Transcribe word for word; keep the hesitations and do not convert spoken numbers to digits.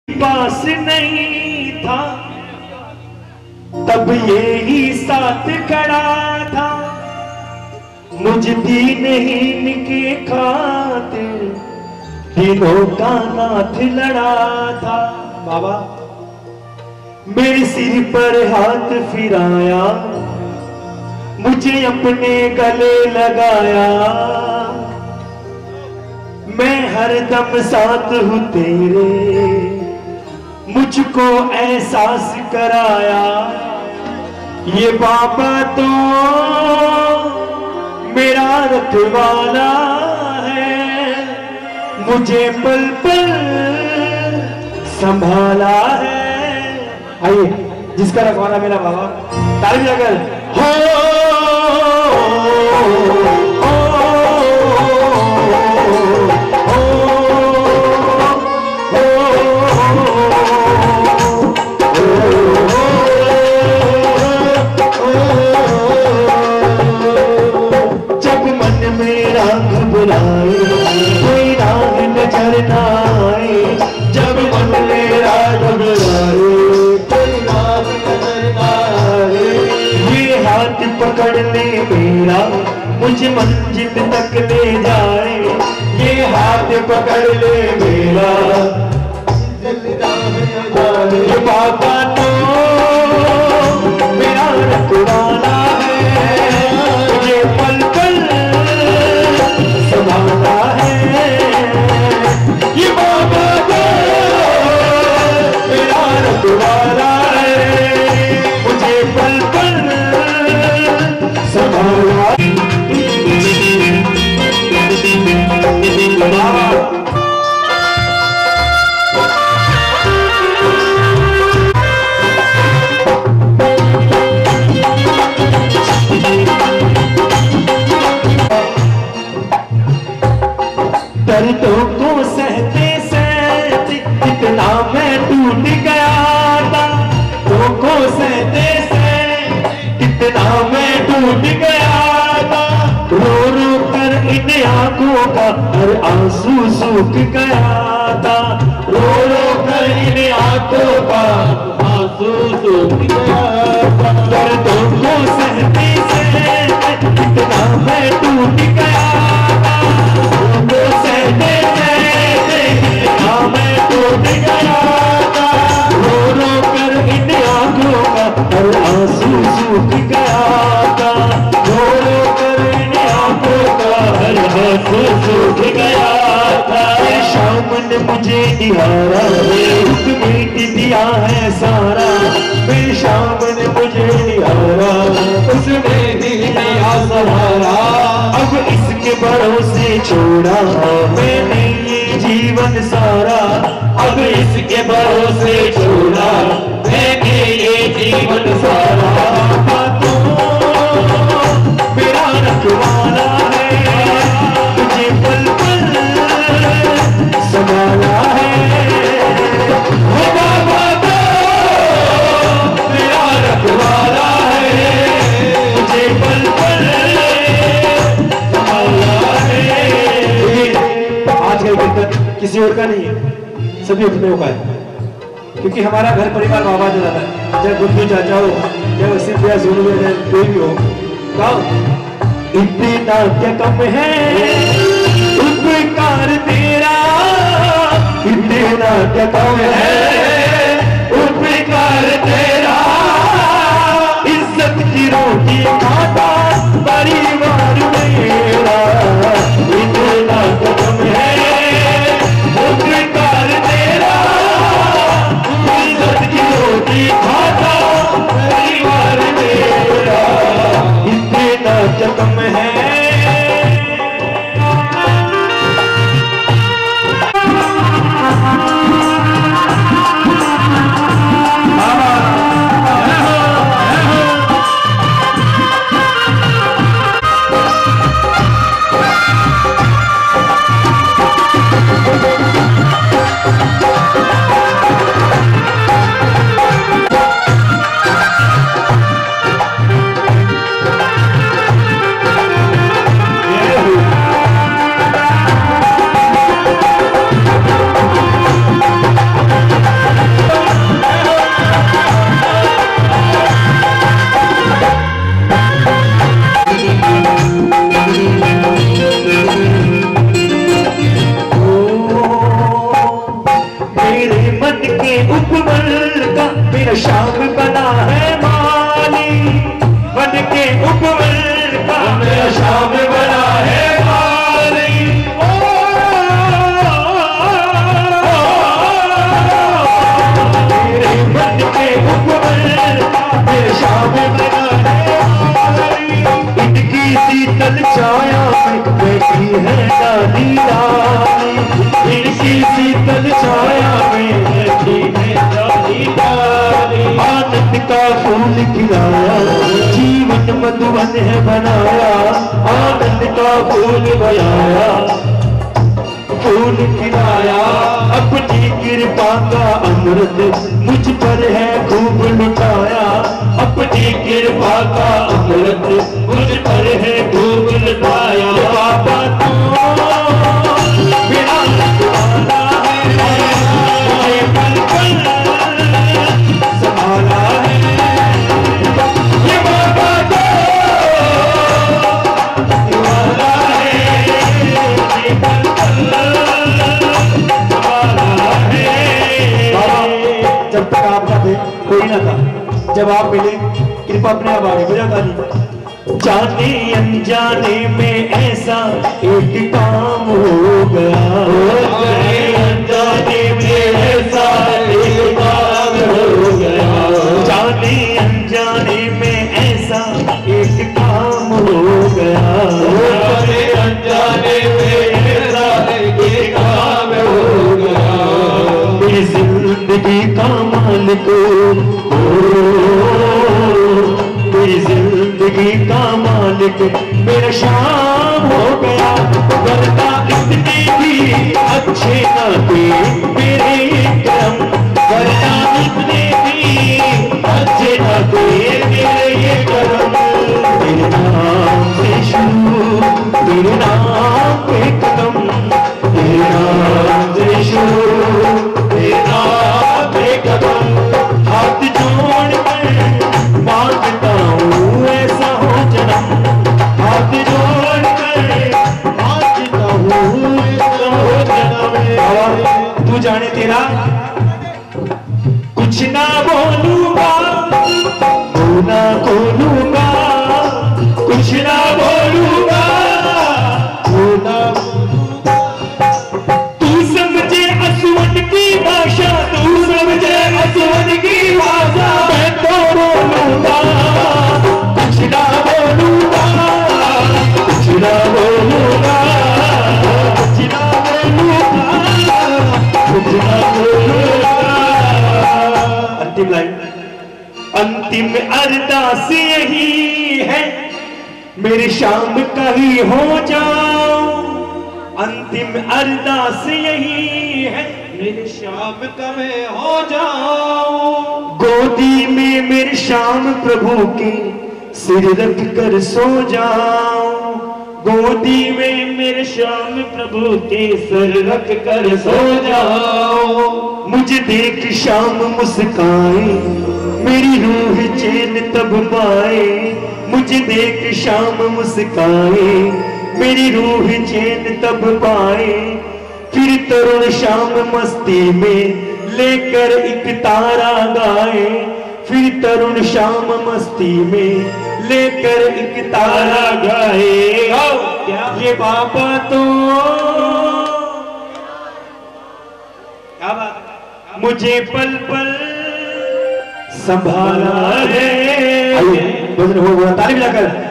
पास नहीं था तब ये ही साथ खड़ा था, मुझ दीन हीन के खातिर दिनों का नाथ लड़ा था। बाबा मेरे सिर पर हाथ फिराया, मुझे अपने गले लगाया, मैं हरदम साथ हूं तेरे, मुझको एहसास कराया। ये बाबा तो मेरा रखवाला है, मुझे पल पल संभाला है। आइए, जिसका रखवाला मेरा बाबा, ताली बजाकर हो, हो, जब मन मेरा घबराए कोई राह नजर ना आए, जब मन मेरा घबराए कोई राह नजर ना आए, ये हाथ पकड़ ले मेरा मुझे मंजिल तक ले जाए, ये हाथ पकड़ ले मेरा ये बाबा तो मेरा रखवाला है, मुझे पल पल संभाला है। ये बाबा तो मेरा रखवाला है, मुझे पल पल संभाला। दर्दों को सहते सहते कितना मैं टूट गया था, दर्दों को सहते सहते कितना मैं टूट गया था, रो रो कर इन आंखों का हर आंसू सूख गया था, रो रो कर इन आंखों का आंसू सूख गया था। दर्दों को सहते सहते कितना मैं टूट गया था, दर्दों सहते सहते कितना मैं टूट गया था, रो रो कर इन आंखों का हर आंसू सूख गया था, रो रो कर इन आंखों का हर आंसू सूख गया था। शाम ने मुझे निहारा, दुख मिट दिया है सारा, मेरी शाम ने मुझे निहारा, उसने ही दिया सहारा। अब इसके भरोसे छोड़ा मैंने ये जीवन सारा, अब इसके भरोसे छोड़ा मैंने ये जीवन सारा। तो मेरा रखवाला है, मुझे पल पल संभाला है। वो बाबा तो मेरा रखवाला है, मुझे पल पल संभाला है। आज का कीर्तन किसी और का नहीं है, सभी अपनों का है, क्योंकि हमारा घर परिवार बाबा जो रहता है, चाहे बुद्धू चाचा हो, चाहे वसीम भैया, सोनू भैया, कोई भी हो, गाओ। इतना क्या कम है उपकार तेरा, इतना क्या कम है उपकार तेरा, इज्जत की रोटी खाता परिवार मेरा, इतना क्या कम है उपकार तेरा, इज्जत की रोटी खाता परिवार मेरा, इतना क्या कम है। बन के उपमल का मेरा श्याम बना है माली, बन के उपमल का मेरा श्याम बना है माली। मेरे बन के उपमल का मेरा श्याम बना है माली। इनकी शीतल छाया में बैठी है डाली डाली, इनकी शीतल छाया में बैठी है डाली डाली। आनंद का फूल खिलाया, जीवन मधुवन है बनाया, आनंद का फूल बनाया, फूल खिलाया। अपनी कृपा का अमृत मुझ पर है खूब लुटाया, अपनी कृपा का अमृत मुझ पर है खूब लुटाया। बाबा तो बिना संभाला है, मुझे पल पल संभाला है। ये बाबा तो संभाला है, मुझे पल पल संभाला है। बाबा जब तक आप ना थे कोई ना था, जब आप मिले कृपा अपने आप आगे बुझा था। जाने अनजाने में ऐसा एक काम हो गया, जाने अनजाने में ऐसा एक काम हो गया, जाने अनजाने में ऐसा एक काम हो गया, जाने अनजाने में ऐसा एक काम हो गया। मेरी जिंदगी का मालिक मेरी जिंदगी का मालिक मेरा श्याम हो गया। वरना इतने भी अच्छे न थे मेरे करम, वरना इतने भी अच्छे न थे मेरे ये करम। तेरे नाम से शुरू, तेरे नाम पे कदम, तेरे नाम से शुरू, तेरे नाम पे कदम। हाथ जोड़ कर मांगता हूँ ऐसा हो जन्म, हाथ जोड़ कर मांगता हूँ ऐसा हो जन्म। तू जाने तेरा कुछ ना बोलूंगा, तू ना बोलूंगा, कुछ ना बोलूंगा, तू ना। तू समझे असुवन की भाषा, तू समझे असुवन की भाषा, मैं तो बोलूंगा, कुछ ना बोलूंगा, कुछ ना बोलूंगा, कुछ ना बोलूंगा, कुछ ना बोलूंगा। अंतिम लाइन, अंतिम अरदास यही है मेरे श्याम का ही हो जाओ, अंतिम अरदास यही है मेरे श्याम का मैं हो जाऊं। गोदी में मेरे श्याम प्रभु के सिर रख कर सो जाऊं, गोदी में मेरे श्याम प्रभु के सिर रख कर सो जाऊं। मुझे देख श्याम मुस्काए, मेरी रूह चैन तब पाए, मुझे देख श्याम मुस्काए, मेरी रूह चैन तब पाए। फिर तरुण श्याम मस्ती में लेकर एक तारा गाए, फिर तरुण श्याम मस्ती में लेकर एक तारा गाए। क्या ये बाबा तो क्या बात, मुझे पल पल संभाला है। भजन हो गया, ताली मिलाकर